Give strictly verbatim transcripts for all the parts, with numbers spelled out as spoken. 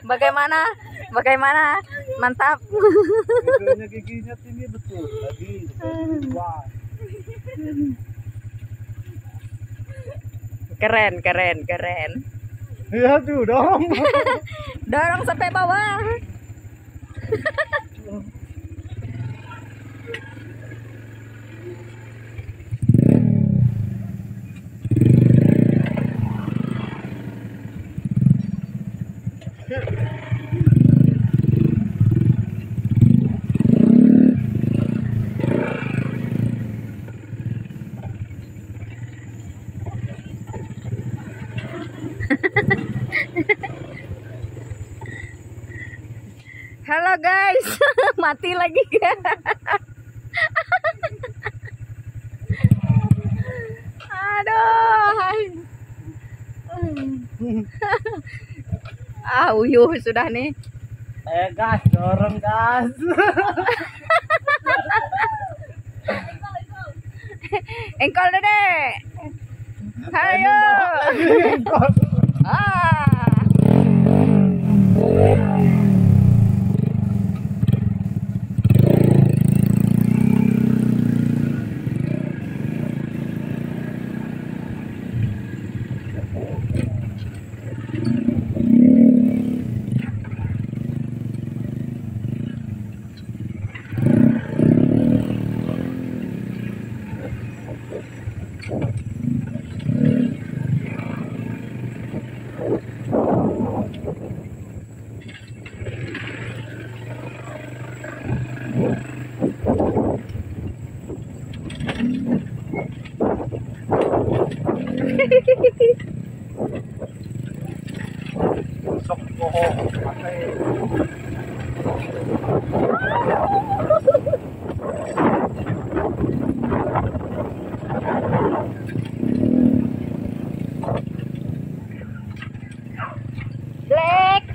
Bagaimana? Bagaimana? Mantap. Giginya giginya tinggi betul. Tadi. Wah. Keren, keren, keren. Iya tuh, dorong. Dorong sampai bawah. Halo guys, mati lagi. Aduh. Ah, uyuh sudah nih. Eh gas, dorong gas. Engkol dede. Ayo. Ah. Sok bohong, pakai. Black.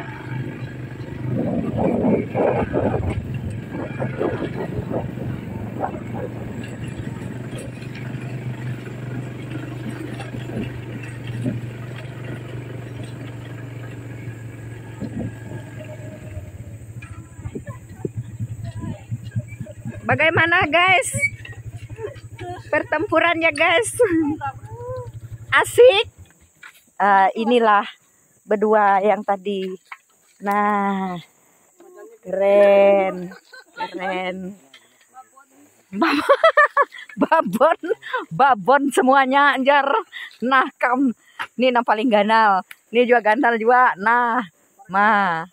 Bagaimana guys? Pertempurannya guys. Asik. Uh, inilah berdua yang tadi. Nah, keren, keren. Babon, babon semuanya anjar. Nah, kam, ini yang paling ganal. Ini juga ganal juga. Nah, ma.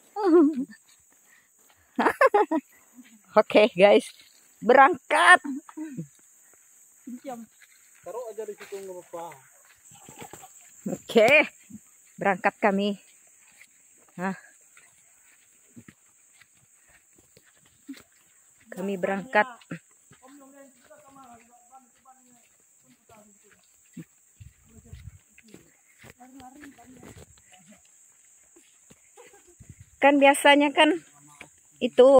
Oke okay, guys, berangkat. Taruh aja di situ nggak apa-apa. Oke, okay, berangkat kami. Nah, kami berangkat. Kan biasanya kan itu